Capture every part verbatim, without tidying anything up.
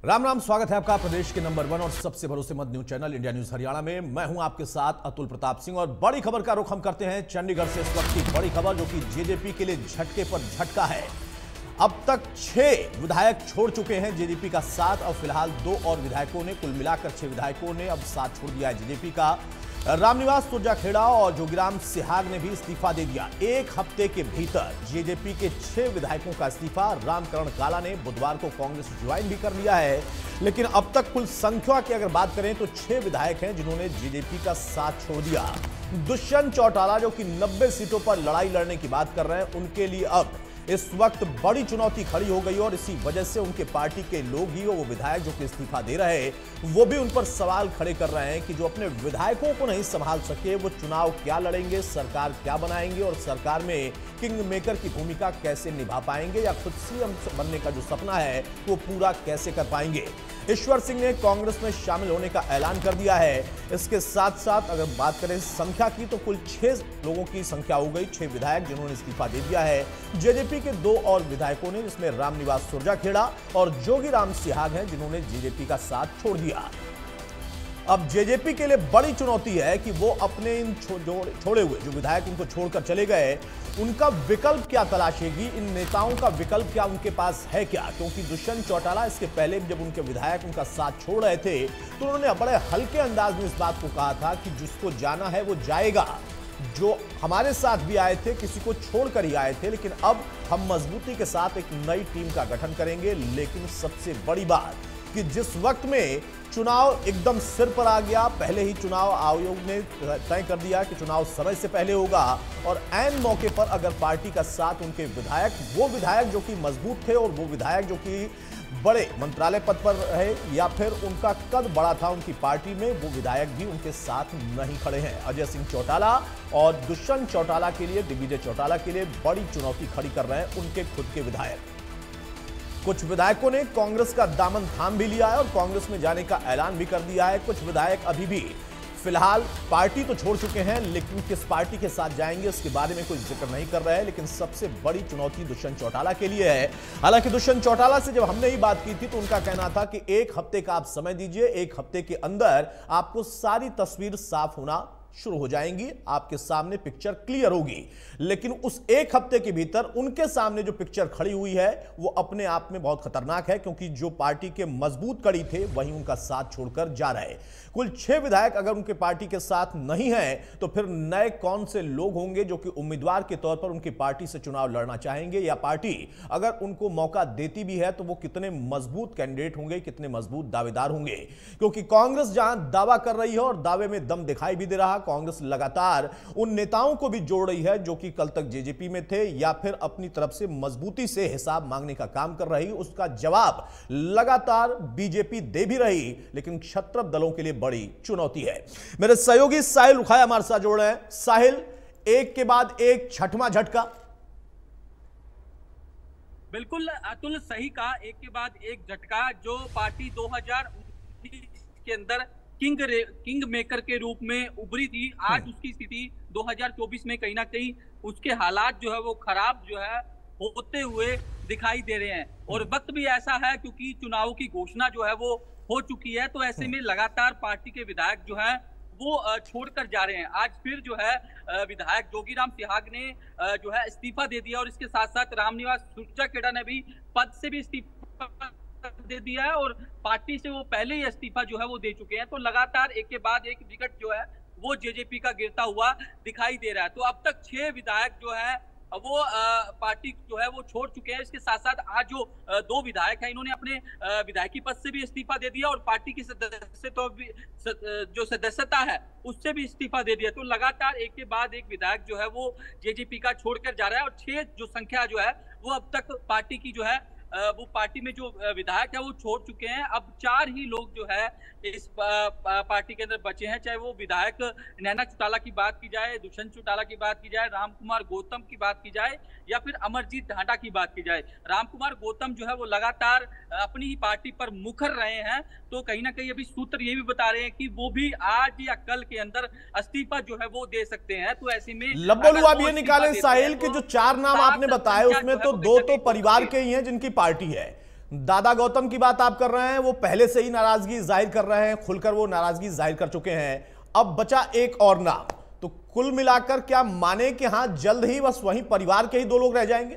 राम राम, स्वागत है आपका प्रदेश के नंबर वन और सबसे भरोसेमंद news channel India News Haryana में। मैं हूं आपके साथ अतुल प्रताप सिंह और बड़ी खबर का रुख हम करते हैं चंडीगढ़ से। इस वक्त की बड़ी खबर जो कि जेजेपी के लिए झटके पर झटका है। अब तक छह विधायक छोड़ चुके हैं जेजेपी का साथ और फिलहाल दो और विधायकों ने, कुल मिलाकर छह विधायकों ने अब साथ छोड़ दिया है जेजेपी का। रामनिवास सुरजाखेड़ा और जोगीराम सिहाग ने भी इस्तीफा दे दिया। एक हफ्ते के भीतर जेजेपी के छह विधायकों का इस्तीफा। रामकरण काला ने बुधवार को कांग्रेस ज्वाइन भी कर लिया है, लेकिन अब तक कुल संख्या की अगर बात करें तो छह विधायक हैं जिन्होंने जेजेपी का साथ छोड़ दिया। दुष्यंत चौटाला जो कि नब्बे सीटों पर लड़ाई लड़ने की बात कर रहे हैं, उनके लिए अब इस वक्त बड़ी चुनौती खड़ी हो गई और इसी वजह से उनके पार्टी के लोग ही, वो विधायक जो कि इस्तीफा दे रहे हैं, वो भी उन पर सवाल खड़े कर रहे हैं कि जो अपने विधायकों को नहीं संभाल सके वो चुनाव क्या लड़ेंगे, सरकार क्या बनाएंगे और सरकार में किंग मेकर की भूमिका कैसे निभा पाएंगे या खुद सीएम बनने का जो सपना है वो पूरा कैसे कर पाएंगे। ईश्वर सिंह ने कांग्रेस में शामिल होने का ऐलान कर दिया है। इसके साथ साथ अगर बात करें संख्या की तो कुल छह लोगों की संख्या हो गई, छह विधायक जिन्होंने इस्तीफा दे दिया है। जेजेपी के दो और विधायकों ने, जिसमें रामनिवास सुरजाखेड़ा और जोगीराम सिहाग हैं, जिन्होंने जेजेपी का साथ छोड़ दिया। अब जेजेपी के लिए बड़ी चुनौती है कि वो अपने इन छो, छोड़े हुए जो विधायक इनको छोड़कर चले गए, उनका विकल्प क्या तलाशेगी, इन नेताओं का विकल्प क्या उनके पास है क्या। क्योंकि दुष्यंत चौटाला इसके पहले जब उनके विधायक उनका साथ छोड़ रहे थे तो उन्होंने बड़े हल्के अंदाज में इस बात को कहा था कि जिसको जाना है वो जाएगा। जो हमारे साथ भी आए थे किसी को छोड़कर ही आए थे, लेकिन अब हम मजबूती के साथ एक नई टीम का गठन करेंगे। लेकिन सबसे बड़ी बात कि जिस वक्त में चुनाव एकदम सिर पर आ गया, पहले ही चुनाव आयोग ने तय कर दिया कि चुनाव समय से पहले होगा और ऐन मौके पर अगर पार्टी का साथ उनके विधायक, वो विधायक जो कि मजबूत थे और वो विधायक जो कि बड़े मंत्रालय पद पर रहे या फिर उनका कद बड़ा था उनकी पार्टी में, वो विधायक भी उनके साथ नहीं खड़े हैं। अजय सिंह चौटाला और दुष्यंत चौटाला के लिए, दिग्विजय चौटाला के लिए बड़ी चुनौती खड़ी कर रहे हैं उनके खुद के विधायक। कुछ विधायकों ने कांग्रेस का दामन थाम भी लिया है और कांग्रेस में जाने का ऐलान भी कर दिया है। कुछ विधायक अभी भी फिलहाल पार्टी तो छोड़ चुके हैं, लेकिन किस पार्टी के साथ जाएंगे इसके बारे में कोई जिक्र नहीं कर रहे हैं। लेकिन सबसे बड़ी चुनौती दुष्यंत चौटाला के लिए है। हालांकि दुष्यंत चौटाला से जब हमने ही बात की थी तो उनका कहना था कि एक हफ्ते का आप समय दीजिए, एक हफ्ते के अंदर आपको सारी तस्वीर साफ होना शुरू हो जाएंगी, आपके सामने पिक्चर क्लियर होगी। लेकिन उस एक हफ्ते के भीतर उनके सामने जो पिक्चर खड़ी हुई है वो अपने आप में बहुत खतरनाक है, क्योंकि जो पार्टी के मजबूत कड़ी थे वही उनका साथ छोड़कर जा रहे। कुल छह विधायक अगर उनके पार्टी के साथ नहीं हैं तो फिर नए कौन से लोग होंगे जो कि उम्मीदवार के तौर पर उनकी पार्टी से चुनाव लड़ना चाहेंगे, या पार्टी अगर उनको मौका देती भी है तो वो कितने मजबूत कैंडिडेट होंगे, कितने मजबूत दावेदार होंगे। क्योंकि कांग्रेस जहां दावा कर रही है और दावे में दम दिखाई भी दे रहा, कांग्रेस लगातार उन नेताओं को भी जोड़ रही है जो कि कल तक जेजेपी में थे या फिर अपनी तरफ से मजबूती से हिसाब मांगने का काम कर रही। उसका जवाब लगातार बीजेपी दे भी रही, लेकिन क्षत्रप दलों के लिए बड़ी चुनौती है। मेरे सहयोगी साहिल रुखाया हमारे साथ जोड़ रहे हैं। साहिल, एक के बाद एक छठवां झटका। बिल्कुल अतुल, सही कहा, एक के बाद एक झटका। जो पार्टी दो हज़ार उन्नीस के अंदर किंग किंग मेकर के रूप में उभरी थी, आज उसकी स्थिति दो हज़ार चौबीस में कहीं ना कहीं उसके हालात जो है वो खराब जो है होते हुए दिखाई दे रहे हैं। और वक्त भी ऐसा है क्योंकि चुनाव की घोषणा जो है वो हो चुकी है, तो ऐसे में लगातार पार्टी के विधायक जो है वो छोड़कर जा रहे हैं। आज फिर जो है विधायक जोगीराम सिहाग ने जो है इस्तीफा दे दिया और इसके साथ साथ रामनिवास सुरजाखेड़ा ने भी पद से भी इस्तीफा दे दिया है और पार्टी से वो पहले ही इस्तीफा जो है वो दे चुके हैं। तो लगातार एक के बाद एक विकेट जो है वो जेजेपी का गिरता हुआ दिखाई दे रहा है। तो अब तक छह विधायक जो है वो आ, पार्टी जो है वो छोड़ चुके हैं। इसके साथ साथ आज जो आ, दो विधायक हैं, इन्होंने अपने आ, विधायकी पद से भी इस्तीफा दे दिया और पार्टी की सदस्य तो भी स, जो सदस्यता है उससे भी इस्तीफा दे दिया। तो लगातार एक के बाद एक विधायक जो है वो जेजेपी का छोड़कर जा रहा है और छह जो संख्या जो है वो अब तक पार्टी की जो है वो पार्टी में जो विधायक है वो छोड़ चुके हैं। अब चार ही लोग जो है इस पार्टी के अंदर बचे हैं, चाहे वो विधायक नैना चौटाला की बात की जाए, दुष्यंत चौटाला की बात की जाए, रामकुमार गौतम की बात की जाए या फिर अमरजीत ढांडा की बात की जाए। रामकुमार गौतम जो है वो लगातार अपनी ही पार्टी पर मुखर रहे हैं, तो कहीं ना कहीं अभी सूत्र ये भी बता रहे हैं कि वो भी आज या कल के अंदर इस्तीफा जो है वो दे सकते हैं। तो ऐसे में लब्बोलू आप ये निकालें साहिल के जो चार नाम आपने बताए उसमें तो दो तो परिवार के ही हैं जिनकी पार्टी है, दादा गौतम की बात आप कर रहे हैं, वो पहले से ही नाराजगी जाहिर कर रहे हैं, खुलकर वो नाराजगी जाहिर कर चुके हैं। अब बचा एक और नाम, तो कुल मिलाकर क्या माने कि हां जल्द ही बस वहीं परिवार के ही दो लोग रह जाएंगे?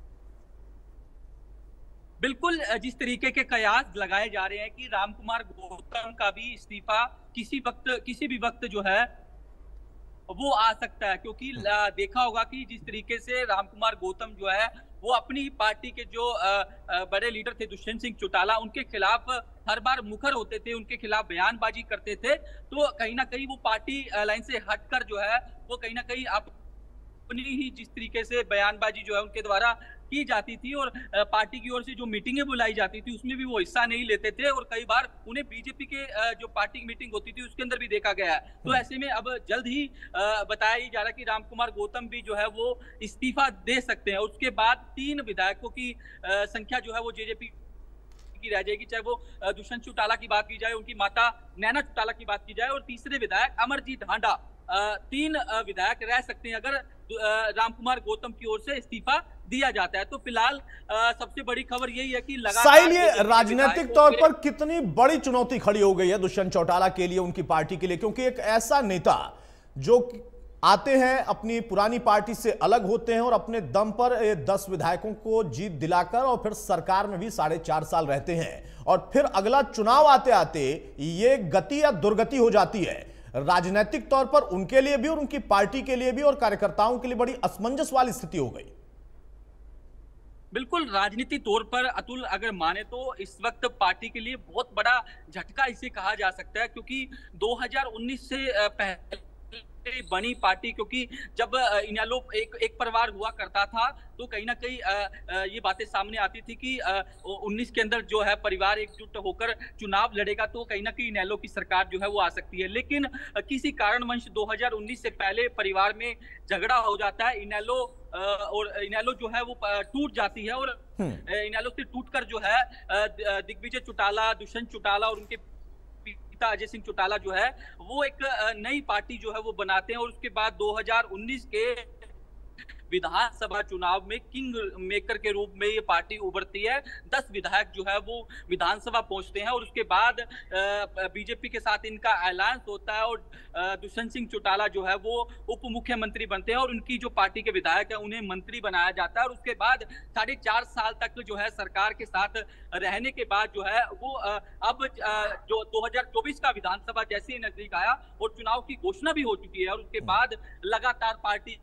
बिल्कुल, जिस तरीके के कयास लगाए जा रहे हैं कि रामकुमार गौतम का भी इस्तीफा किसी वक्त किसी भी वक्त जो है वो आ सकता है, क्योंकि देखा होगा कि जिस तरीके से रामकुमार गौतम जो है वो अपनी पार्टी के जो बड़े लीडर थे दुष्यंत सिंह चौटाला, उनके खिलाफ हर बार मुखर होते थे, उनके खिलाफ बयानबाजी करते थे, तो कहीं ना कहीं वो पार्टी लाइन से हटकर जो है वो कहीं ना कहीं अपनी ही जिस तरीके से बयानबाजी जो है उनके द्वारा की जाती थी और पार्टी की ओर से जो मीटिंगें बुलाई जाती थी उसमें भी वो हिस्सा नहीं लेते थे, और कई बार उन्हें बीजेपी के जो पार्टी की मीटिंग होती थी उसके अंदर भी देखा गया है। तो ऐसे में अब जल्द ही बताया ही जा रहा है कि रामकुमार गौतम भी जो है वो इस्तीफा दे सकते हैं। उसके बाद तीन विधायकों की संख्या जो है वो जेजेपी की रह जाएगी, चाहे वो दुष्यंत चौटाला की बात की जाए, उनकी माता नैना चौटाला की बात की जाए, और तीसरे विधायक अमरजीत ढांडा, तीन विधायक रह सकते हैं अगर रामकुमार गौतम की ओर से इस्तीफा दिया जाता है। तो फिलहाल सबसे बड़ी खबर यही है कि साहिल, ये राजनीतिक तौर पर कितनी बड़ी चुनौती खड़ी हो गई है दुष्यंत चौटाला के लिए, उनकी पार्टी के लिए, क्योंकि एक ऐसा नेता जो आते हैं अपनी पुरानी पार्टी से अलग होते हैं और अपने दम पर दस विधायकों को जीत दिलाकर और फिर सरकार में भी साढ़े चार साल रहते हैं, और फिर अगला चुनाव आते आते ये गति या दुर्गति हो जाती है। राजनीतिक तौर पर उनके लिए भी और उनकी पार्टी के लिए भी और कार्यकर्ताओं के लिए बड़ी असमंजस वाली स्थिति हो गई। बिल्कुल, राजनीति तौर पर अतुल अगर माने तो इस वक्त पार्टी के लिए बहुत बड़ा झटका इसे कहा जा सकता है, क्योंकि दो हज़ार उन्नीस से पहले बनी पार्टी, क्योंकि जब इनेलो एक एक परिवार हुआ करता था तो कहीं ना कहीं ये बातें सामने आती थी कि उन्नीस के अंदर जो है परिवार एकजुट होकर चुनाव लड़ेगा तो कहीं ना कहीं इनेलो की सरकार जो है वो आ सकती है। लेकिन किसी कारणवश दो हज़ार उन्नीस से पहले परिवार में झगड़ा हो जाता है, इनेलो और इनेलो जो है वो टूट जाती है, और इनेलो से टूटकर जो है दिग्विजय चौटाला, दुष्यंत चौटाला और उनके अजय सिंह चौटाला जो है वो एक नई पार्टी जो है वो बनाते हैं, और उसके बाद दो हज़ार उन्नीस के विधानसभा चुनाव में किंग मेकर के रूप में ये पार्टी उभरती है। दस विधायक जो है वो विधानसभा पहुंचते हैं, और उसके बाद बीजेपी के साथ इनका अलायंस होता है और दुष्यंत सिंह चौटाला जो है वो उप मुख्यमंत्री बनते हैं, और उनकी जो पार्टी के विधायक है उन्हें मंत्री बनाया जाता है। और उसके बाद साढ़े चार साल तक जो है सरकार के साथ रहने के बाद जो है वो अब जो दो हज़ार चौबीस का विधानसभा जैसे ही नजदीक आया और चुनाव की घोषणा भी हो चुकी है, और उसके बाद लगातार पार्टी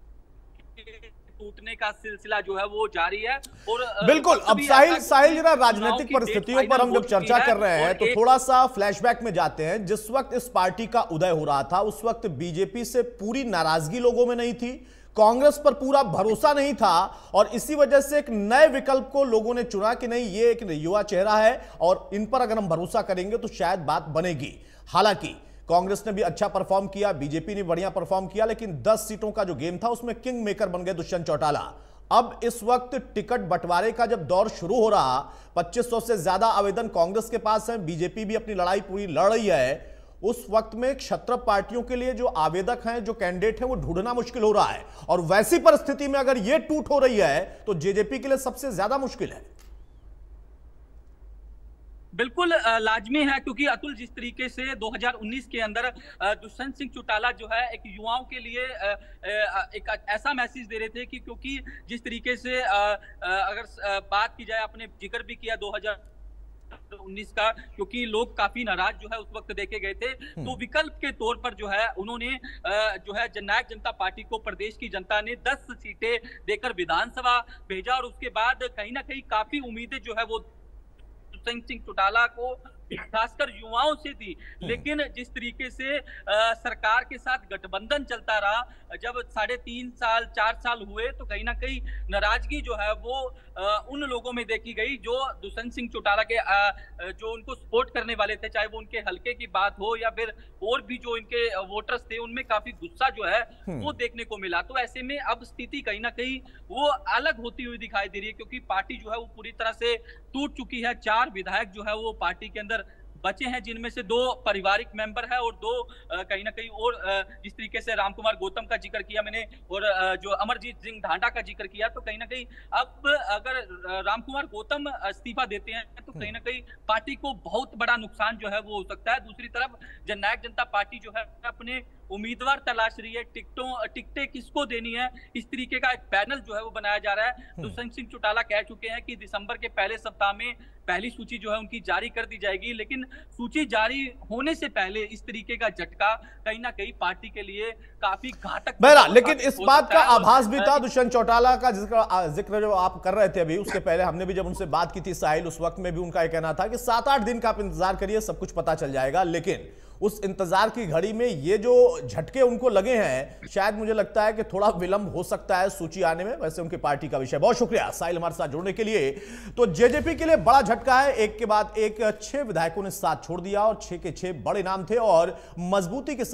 टूटने का सिलसिला जो है वो जारी है। और बिल्कुल, अब साहिल साहिल जरा राजनीतिक परिस्थितियों पर हम जब चर्चा कर रहे हैं तो थोड़ा सा फ्लैशबैक में जाते हैं। जिस वक्त इस पार्टी का उदय हो रहा था उस वक्त बीजेपी से पूरी नाराजगी लोगों में नहीं थी, कांग्रेस पर पूरा भरोसा नहीं था, और इसी वजह से एक नए विकल्प को लोगों ने चुना कि नहीं ये एक युवा चेहरा है और इन पर अगर हम भरोसा करेंगे तो शायद बात बनेगी। हालांकि कांग्रेस ने भी अच्छा परफॉर्म किया, बीजेपी ने बढ़िया परफॉर्म किया, लेकिन दस सीटों का जो गेम था उसमें किंग मेकर बन गए दुष्यंत चौटाला। अब इस वक्त टिकट बंटवारे का जब दौर शुरू हो रहा, पच्चीस सौ से ज्यादा आवेदन कांग्रेस के पास है, बीजेपी भी अपनी लड़ाई पूरी लड़ रही है, उस वक्त में क्षत्र पार्टियों के लिए जो आवेदक हैं, जो कैंडिडेट हैं, वो ढूंढना मुश्किल हो रहा है, और वैसी परिस्थिति में अगर ये टूट हो रही है तो जेजेपी के लिए सबसे ज्यादा मुश्किल है। बिल्कुल लाजमी है, क्योंकि अतुल जिस तरीके से दो हज़ार उन्नीस के अंदर दुष्यंत सिंह चौटाला जो है एक युवाओं के लिए एक ऐसा मैसेज दे रहे थे कि क्योंकि जिस तरीके से अगर बात की जाए, आपने जिक्र भी किया दो हज़ार उन्नीस का, क्योंकि लोग काफी नाराज जो है उस वक्त देखे गए थे, तो विकल्प के तौर पर जो है उन्होंने जो है जननायक जनता पार्टी को प्रदेश की जनता ने दस सीटें देकर विधानसभा भेजा, और उसके बाद कहीं ना कहीं काफी उम्मीदें जो है वो दुष्यंत सिंह चौटाला को खासकर युवाओं से थी। लेकिन जिस तरीके से आ, सरकार के साथ गठबंधन चलता रहा, जब साढ़े तीन साल चार साल हुए तो कहीं ना कहीं नाराजगी जो है वो आ, उन लोगों में देखी गई जो दुष्यंत सिंह चौटाला के आ, जो उनको सपोर्ट करने वाले थे, चाहे वो उनके हलके की बात हो या फिर और भी जो इनके वोटर्स थे, उनमें काफी गुस्सा जो है वो देखने को मिला। तो ऐसे में अब स्थिति कहीं ना कहीं वो अलग होती हुई दिखाई दे रही है, क्योंकि पार्टी जो है वो पूरी तरह से टूट चुकी है। चार विधायक जो है वो पार्टी के अंदर बचे हैं, जिनमें से दो पारिवारिक मेंबर है और दो कहीं ना कहीं और जिस तरीके से रामकुमार गौतम का जिक्र किया मैंने और जो अमरजीत सिंह ढांडा का जिक्र किया, तो कहीं ना कहीं अब अगर रामकुमार गौतम इस्तीफा देते हैं तो कहीं ना कहीं पार्टी को बहुत बड़ा नुकसान जो है वो हो सकता है। दूसरी तरफ जननायक जनता पार्टी जो है अपने उम्मीदवार तलाश रही है, टिकटों टिकटें किसको देनी है, इस तरीके का एक पैनल जो है वो बनाया जा रहा है। दुष्यंत सिंह चौटाला कह चुके हैं कि दिसंबर के पहले सप्ताह में पहली सूची जो है उनकी जारी कर दी जाएगी, लेकिन सूची जारी होने से पहले इस तरीके का झटका कहीं ना कहीं पार्टी के लिए काफी घातक। बहरहाल, लेकिन इस बात का आभास भी था दुष्यंत चौटाला का जिक्र जिक्र जो आप कर रहे थे अभी, उसके पहले हमने भी जब उनसे बात की थी साहिल, उस वक्त में भी उनका यह कहना था कि सात आठ दिन का आप इंतजार करिए, सब कुछ पता चल जाएगा। लेकिन उस इंतजार की घड़ी में ये जो झटके उनको लगे हैं, शायद मुझे लगता है कि थोड़ा विलंब हो सकता है सूची आने में। वैसे उनकी पार्टी का विषय। बहुत शुक्रिया साहिल हमारे साथ जुड़ने के लिए। तो जेजेपी के लिए बड़ा झटका है, एक के बाद एक छह विधायकों ने साथ छोड़ दिया और छह के छह बड़े नाम थे और मजबूती के